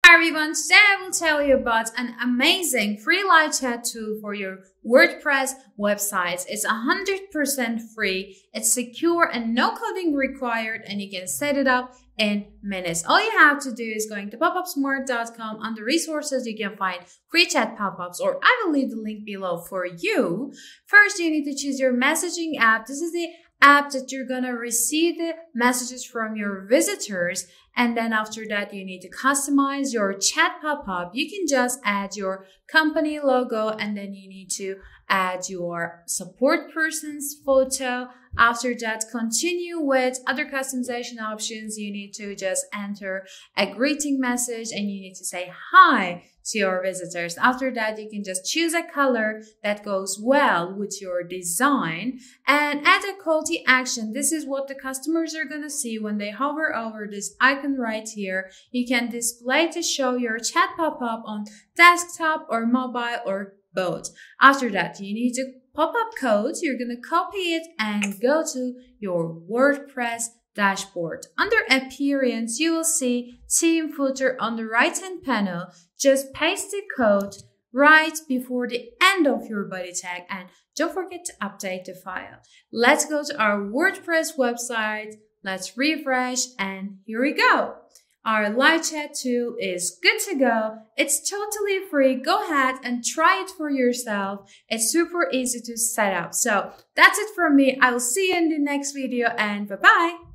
Hi everyone, today I will tell you about an amazing free live chat tool for your WordPress websites. It's 100% free, it's secure and no coding required, and you can set it up in minutes. All you have to do is going to popupsmart.com. Under resources, you can find Freechat pop-ups, or I will leave the link below for you. First, you need to choose your messaging app. This is the app that you're gonna receive the messages from your visitors. And then after that, you need to customize your chat pop-up. You can just add your company logo, and then you need to add your support person's photo. After that, continue with other customization options. You need to just enter a greeting message and you need to say hi to your visitors. After that, you can just choose a color that goes well with your design and add a call to action. This is what the customers are going to see when they hover over this icon right here. You can display to show your chat pop-up on desktop or mobile or both. After that, you need to pop-up code. You're going to copy it and go to your WordPress dashboard. Under appearance, you will see theme footer on the right-hand panel. Just paste the code right before the end of your body tag and don't forget to update the file. Let's go to our WordPress website. Let's refresh and here we go. Our live chat tool is good to go. It's totally free. Go ahead and try it for yourself. It's super easy to set up. So that's it from me. I will see you in the next video and bye-bye.